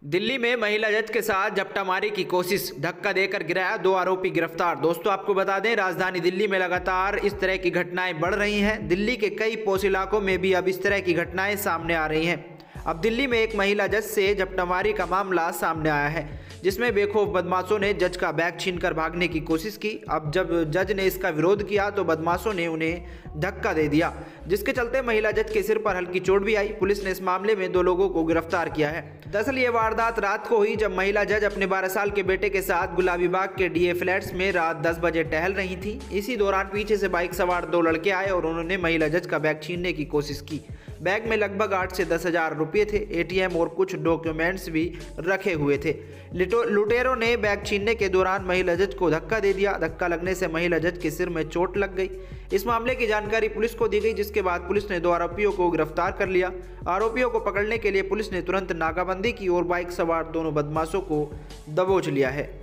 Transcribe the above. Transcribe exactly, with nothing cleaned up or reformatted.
दिल्ली में महिला जज के साथ झपटामारी की कोशिश, धक्का देकर गिराया, दो आरोपी गिरफ्तार। दोस्तों आपको बता दें, राजधानी दिल्ली में लगातार इस तरह की घटनाएं बढ़ रही हैं। दिल्ली के कई पॉश इलाकों में भी अब इस तरह की घटनाएं सामने आ रही हैं। अब दिल्ली में एक महिला जज से झपटामारी का मामला सामने आया है, जिसमें बेखौफ बदमाशों ने जज का बैग छीनकर भागने की कोशिश की। अब जब जज ने इसका विरोध किया तो बदमाशों ने उन्हें धक्का दे दिया, जिसके चलते महिला जज के सिर पर हल्की चोट भी आई। पुलिस ने इस मामले में दो लोगों को गिरफ्तार किया है। दरअसल ये वारदात रात को हुई, जब महिला जज अपने बारह साल के बेटे के साथ गुलाबी बाग के डीए फ्लैट्स में रात दस बजे टहल रही थी। इसी दौरान पीछे से बाइक सवार दो लड़के आए और उन्होंने महिला जज का बैग छीनने की कोशिश की। बैग में लगभग आठ से दस हजार रुपये थे, एटीएम और कुछ डॉक्यूमेंट्स भी रखे हुए थे। लुटेरों ने बैग छीनने के दौरान महिला जज को धक्का दे दिया। धक्का लगने से महिला जज के सिर में चोट लग गई। इस मामले की जानकारी पुलिस को दी गई, जिसके बाद पुलिस ने दो आरोपियों को गिरफ्तार कर लिया। आरोपियों को पकड़ने के लिए पुलिस ने तुरंत नाकाबंदी की और बाइक सवार दोनों बदमाशों को दबोच लिया है।